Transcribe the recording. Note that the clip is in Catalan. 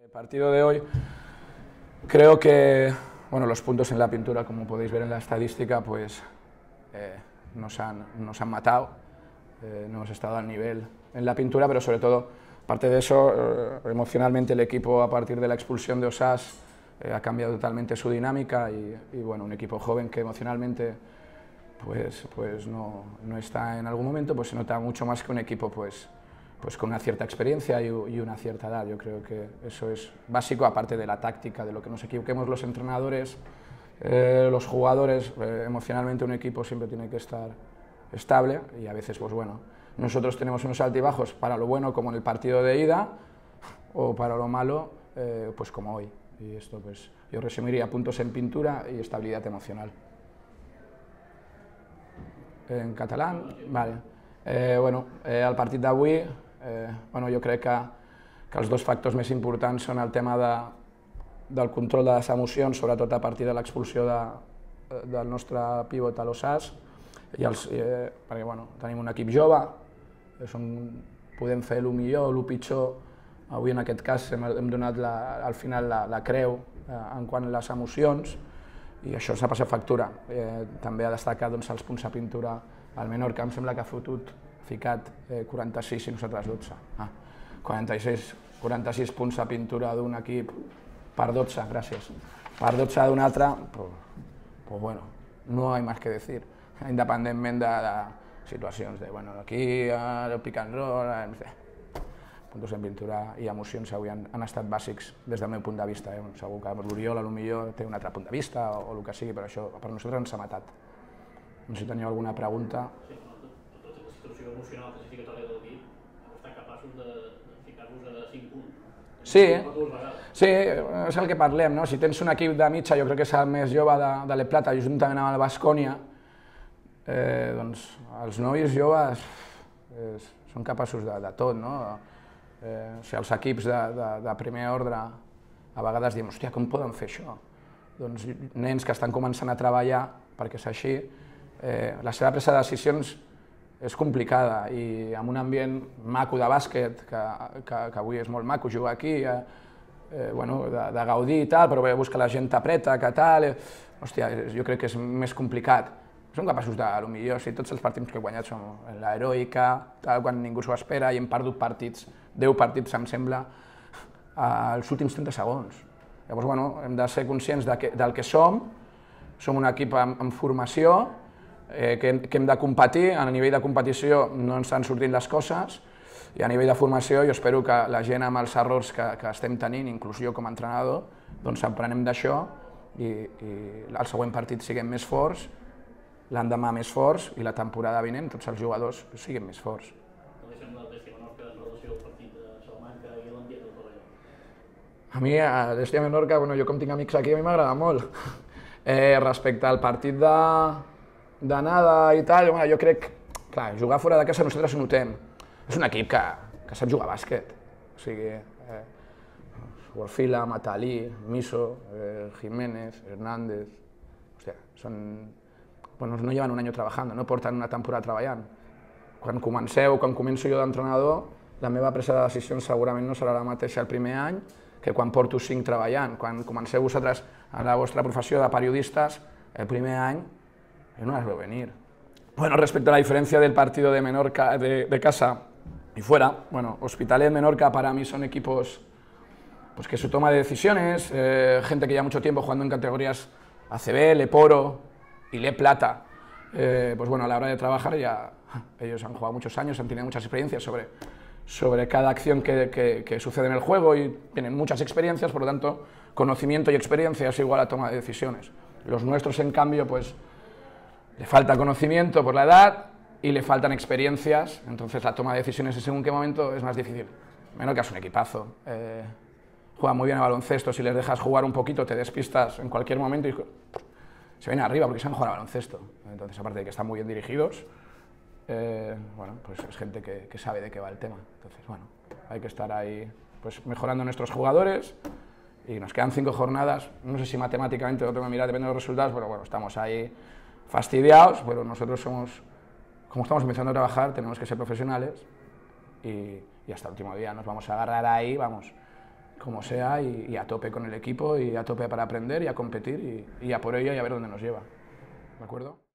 El partido de hoy, creo que bueno, los puntos en la pintura, como podéis ver en la estadística, pues nos han matado, no hemos estado al nivel en la pintura, pero sobre todo, aparte de eso, emocionalmente el equipo a partir de la expulsión de Osas ha cambiado totalmente su dinámica y bueno, un equipo joven que emocionalmente pues no está en algún momento, pues se nota mucho más que un equipo pues con una cierta experiencia y una cierta edad. Yo creo que eso es básico, aparte de la táctica, de lo que nos equivoquemos los entrenadores, los jugadores. Emocionalmente un equipo siempre tiene que estar estable y a veces, pues bueno, nosotros tenemos unos altibajos para lo bueno, como en el partido de ida, o para lo malo, pues como hoy. Y esto pues yo resumiría: puntos en pintura y estabilidad emocional. En catalán, vale. Bueno, el partit d'avui, bueno, jo crec que els dos factors més importants són el tema del control de les emocions, sobretot a partir de l'expulsió del nostre pivot a l'Osas, perquè bueno, tenim un equip jove, podem fer el millor o el pitjor. Avui en aquest cas hem donat al final la creu en quant a les emocions i això s'ha passat factura. També a destacar els punts a pintura al Menorca, em sembla que ha ficat 46 i nosaltres 12. 46 punts a pintura d'un equip per 12, gràcies, per 12 d'un altre, pues bueno, no hay más que decir, independentment de situacions de, bueno, aquí el pick and roll, puntos en pintura i emocions avui han estat bàsics des del meu punt de vista. Segur que l'Oriol potser té un altre punt de vista o el que sigui, però això per nosaltres ens ha matat. No sé si teniu alguna pregunta. Sí, tota la situació emocional classificatòria del equip, heu estat capaços de ficar-vos a 5 punts. Sí, és el que parlem, no? Si tens un equip de mitja, jo crec que és el més jove de l'E Plata, juntament amb el Baskonia, doncs els nois joves són capaços de tot, no? Els equips de primer ordre a vegades diem, hòstia, com poden fer això? Doncs nens que estan començant a treballar, perquè és així, la seva presa de decisions és complicada i amb un ambient maco de bàsquet, que avui és molt maco jugar aquí, de gaudir i tal, però veus que la gent t'apreta, que tal, hòstia, jo crec que és més complicat. Som capaços de, potser, si tots els partits que he guanyat són en l'heroica, quan ningú s'ho espera, i hem perdut partits, 10 partits, em sembla, als últims 30 segons. Llavors, bueno, hem de ser conscients del que som un equip en formació, que hem de competir, a nivell de competició no ens estan sortint les coses, i a nivell de formació jo espero que la gent amb els errors que estem tenint, inclús jo com a entrenador, doncs aprenem d'això i el següent partit siguem més forts, l'endemà més forts i la temporada vinent tots els jugadors siguin més forts. Com li sembla l'Estia Menorca en relació al partit de Salamanca i l'ambient del Torelló? A mi, l'Estia Menorca, jo com tinc amics aquí, a mi m'agrada molt. Respecte al partit d'anada i tal, jo crec, clar, jugar fora de casa nosaltres ho notem. És un equip que sap jugar a bàsquet. O sigui, Orfila, Matalí, Miso, Jiménez, Hernández, hòstia, no llevan un any treballant, no porten una temporada treballant. Quan començo jo d'entrenador, la meva presa de decisions segurament no serà la mateixa el primer any que quan porto 5 treballant. Quan comenceu vosaltres a la vostra professió de periodistes, el primer any no las veo venir. Bueno, respecto a la diferencia del partido de Menorca, de casa y fuera, bueno, Hospitalet, Menorca para mí son equipos pues que su toma de decisiones, gente que lleva mucho tiempo jugando en categorías ACB, Leporo y Le Plata, pues bueno, a la hora de trabajar ya ellos han jugado muchos años, han tenido muchas experiencias sobre cada acción que sucede en el juego y tienen muchas experiencias, por lo tanto, conocimiento y experiencia es igual a toma de decisiones. Los nuestros, en cambio, pues le falta conocimiento por la edad y le faltan experiencias, entonces la toma de decisiones en según qué momento es más difícil. Menorca es un equipazo, juega muy bien a baloncesto, si les dejas jugar un poquito te despistas en cualquier momento y se vienen arriba porque saben jugar a baloncesto. Entonces, aparte de que están muy bien dirigidos, bueno, pues es gente que sabe de qué va el tema. Entonces, bueno, hay que estar ahí pues mejorando nuestros jugadores y nos quedan 5 jornadas, no sé si matemáticamente lo tengo que mirar, depende de los resultados, pero bueno, estamos ahí fastidiados, pero nosotros como estamos empezando a trabajar, tenemos que ser profesionales y hasta el último día nos vamos a agarrar ahí, vamos, como sea, y a tope con el equipo, y a tope para aprender, y a competir, y a por ello, y a ver dónde nos lleva. ¿De acuerdo?